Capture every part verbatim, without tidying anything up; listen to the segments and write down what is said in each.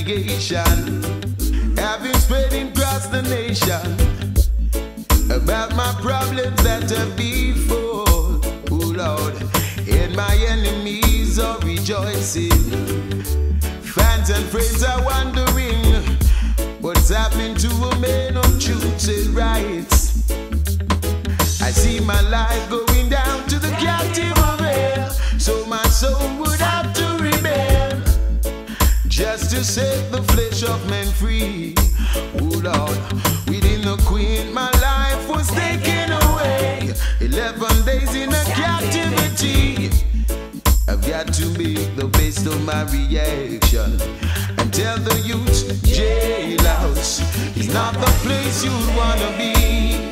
allegation have been spreading across the nation about my problems that have befall. Oh Lord, and my enemies are rejoicing. Fans and friends are wondering what's happening to a man of truth and rights. I see my life going down to the captive of hell, so my soul would have to rebel just to set the flesh of men free. Oh Lord, within the queen my life was taken away. Eleven days in a captivity. I've got to make the best of my reaction and tell the youth jailhouse is not the place you'd wanna be.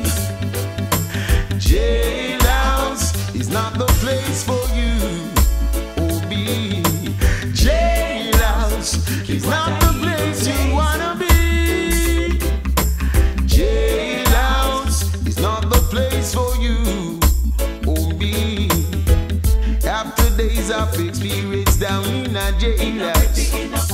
Jailhouse is not the place for you. Oh, be jailhouse is not the place you wanna be. Jailhouse is not the place for you. Oh, be after days of experience down in a jailhouse,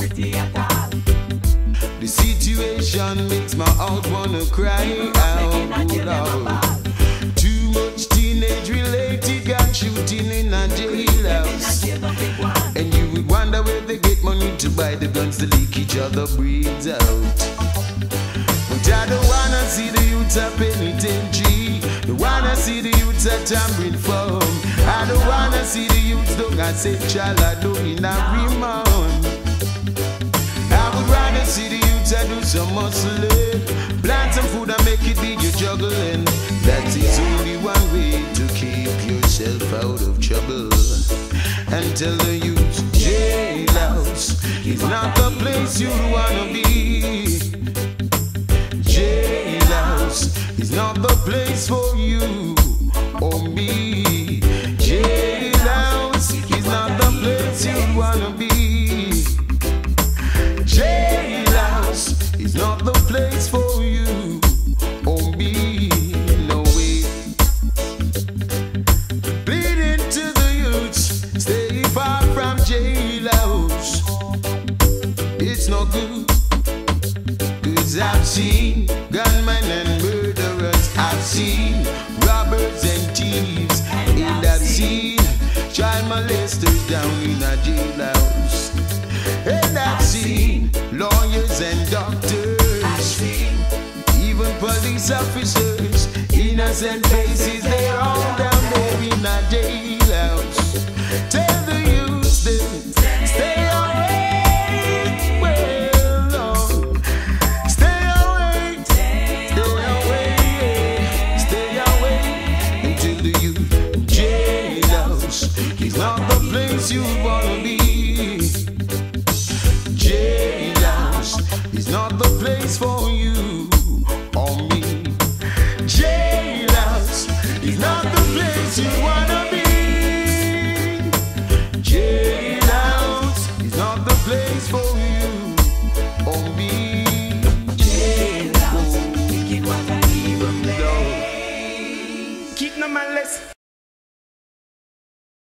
the situation makes my heart wanna cry out. Lord, too much teenage-related gun shooting in a jailhouse, and you would wonder where they get money to buy the guns to leak each other breeds out. But I don't wanna see the youths at penitentiary. Don't wanna see the youths at Tambourine Farm. I don't wanna see the youths down at Central or down in a Fremont. I would rather see the youths that do some muscling, plant some food and make it big, you're juggling. That is only one way to keep yourself out of trouble. And tell the youth, jailhouse is not the place you wanna be. Jailhouse is not the place for you or me. Jailhouse is not the place you wanna be. Jailhouse is not the place for you or me. No way. Pleading to the youths, stay far from jailhouse. It's not good, 'cause I've seen gunmen and murderers, I've seen robbers and thieves, and I've seen child molesters down in a jailhouse. And I've seen lawyers and doctors, even police officers, innocent faces, they're all down there in a jailhouse. Tell the youth them, stay away, well, Lord. Stay away, stay away, stay away. Until the youth, jailhouse is not the place you wanna be. Jailhouse is not the place for you or me. Jailhouse is not the place you wanna be. Jailhouse is not the place for you or me. Jailhouse, keep no man less.